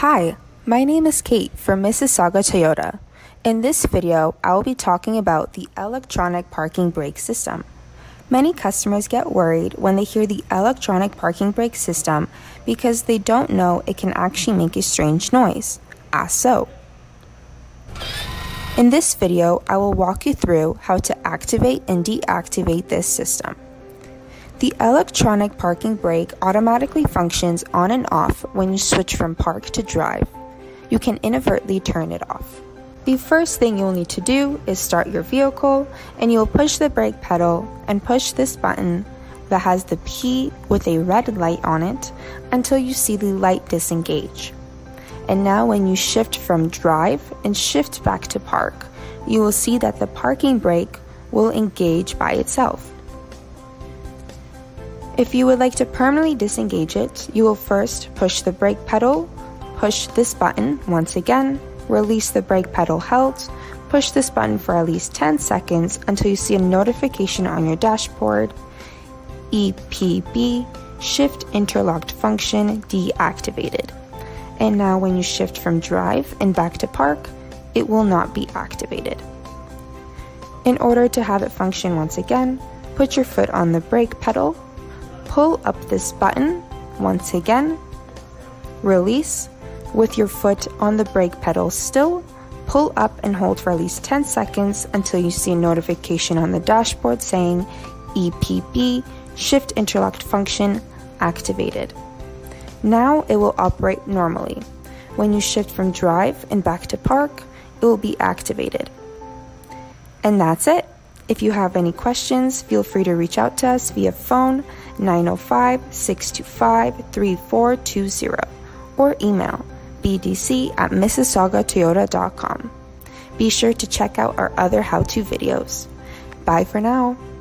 Hi, my name is Kate from Mississauga Toyota. In this video, I will be talking about the electronic parking brake system. Many customers get worried when they hear the electronic parking brake system because they don't know it can actually make a strange noise, as so. In this video, I will walk you through how to activate and deactivate this system. The electronic parking brake automatically functions on and off when you switch from park to drive. You can inadvertently turn it off. The first thing you'll need to do is start your vehicle, and you'll push the brake pedal and push this button that has the P with a red light on it until you see the light disengage. And now when you shift from drive and shift back to park, you will see that the parking brake will engage by itself. If you would like to permanently disengage it, you will first push the brake pedal, push this button once again, release the brake pedal held, push this button for at least 10 seconds until you see a notification on your dashboard, EPB, shift interlocked function deactivated. And now when you shift from drive and back to park, it will not be activated. In order to have it function once again, put your foot on the brake pedal, pull up this button once again, release, with your foot on the brake pedal still, pull up and hold for at least 10 seconds until you see a notification on the dashboard saying EPB, shift interlocked function activated. Now it will operate normally. When you shift from drive and back to park, it will be activated. And that's it. If you have any questions, feel free to reach out to us via phone 905-625-3420 or email bdc@mississaugatoyota.com. Be sure to check out our other how-to videos. Bye for now.